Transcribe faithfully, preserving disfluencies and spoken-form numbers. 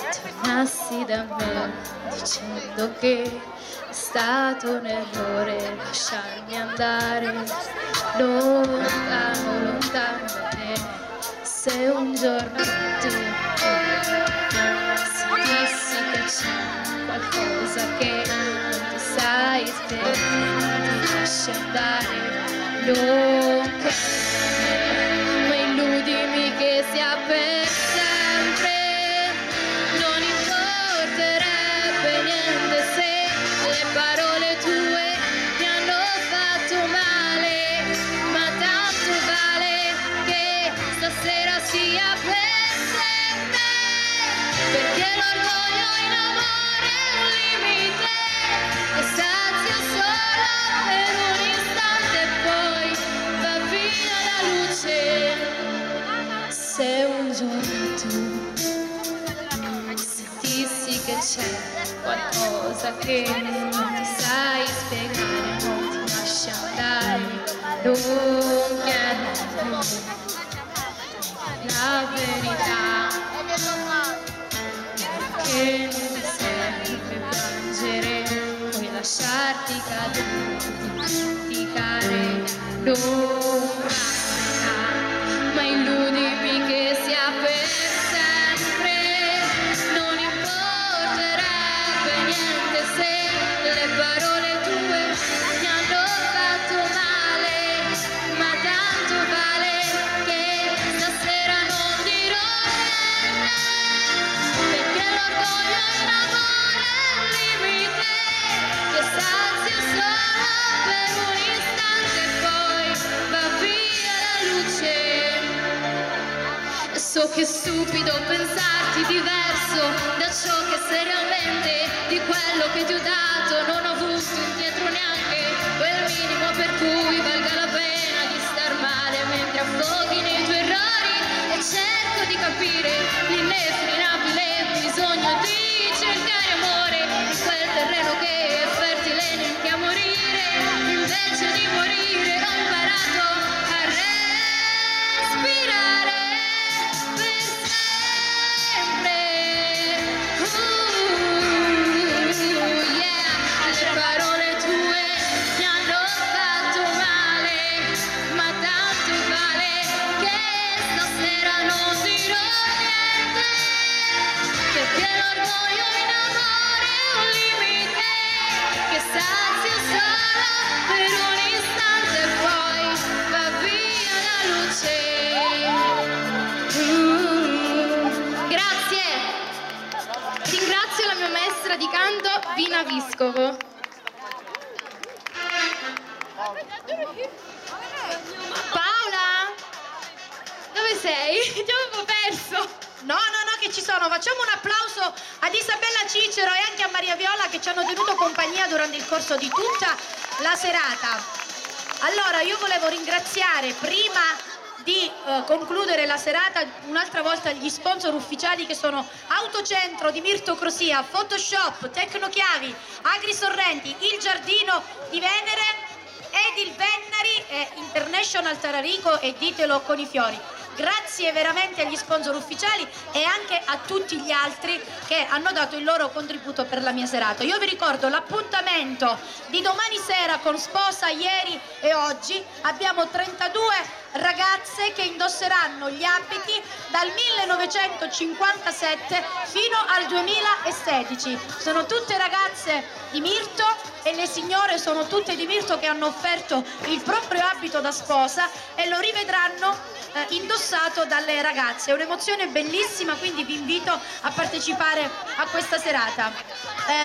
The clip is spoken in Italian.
tornassi da me dicendo che è stato un errore lasciarmi andare lontano, lontano da te. Se un giorno tu sentissi che c'è qualcosa che non ti sai spiegare, ti lasci andare lontano, ma illudimi che sia per sempre. Non importerebbe niente se le parole tue mi hanno fatto male, ma tanto vale che stasera sia per sempre, perché l'orgoglio in amore è un limite che sazia solo per un istante e poi va via la luce. Se un giorno tu sentissi che c'è qualcosa che non ti sai spiegare, non ti lascia andare lontano, la verità che non ti serve piangere, puoi lasciarti cadere, dimenticare l'ombra, ma illudimi che sia per sempre. Non importerebbe niente se le parole tue mi hanno fatto male, ma tanto vale che stasera non dirò niente, perché l'orgoglio in amore è un limite che sazia solo per un istante e poi va via la luce. So che è stupido pensarti diverso da ciò che seriamente di quello che ti ho dato non ho avuto indietro neanche quel minimo per cui valga la pena di star male mentre affoghi nei tuoi errori, e cerco di capire l'inefinabile bisogno di cercare amore in quel terreno che è fertile neanche a morire. Invece di morire ho imparato a respirare per sempre. Uh, yeah. Le parole tue mi hanno fatto male, ma tanto vale che stasera non dirò niente, perché l'orgoglio in amore è un limite che sazia solo per un istante e poi va via la luce. Uh, grazie. Ringrazio la mia maestra di canto Vina Viscovo. Paola? Dove sei? Ti avevo perso. No, no, no, che ci sono. Facciamo un applauso ad Isabella Cicero e anche a Maria Viola che ci hanno tenuto compagnia durante il corso di tutta la serata. Allora, io volevo ringraziare prima di eh, concludere la serata un'altra volta gli sponsor ufficiali che sono Autocentro di Mirto Crosia, Photoshop, Tecnochiavi, Agri Sorrenti, Il Giardino di Venere, Edil Vennari, eh, International Tararico e Ditelo con i fiori. Grazie veramente agli sponsor ufficiali e anche a tutti gli altri che hanno dato il loro contributo per la mia serata. Io vi ricordo l'appuntamento di domani sera con Sposa ieri e oggi. Abbiamo trentadue ragazze che indosseranno gli abiti dal millenovecentocinquantasette fino al duemilasedici. Sono tutte ragazze di Mirto e le signore sono tutte di Mirto che hanno offerto il proprio abito da sposa e lo rivedranno eh, indossato dalle ragazze. È un'emozione bellissima, quindi vi invito a partecipare a questa serata. Eh,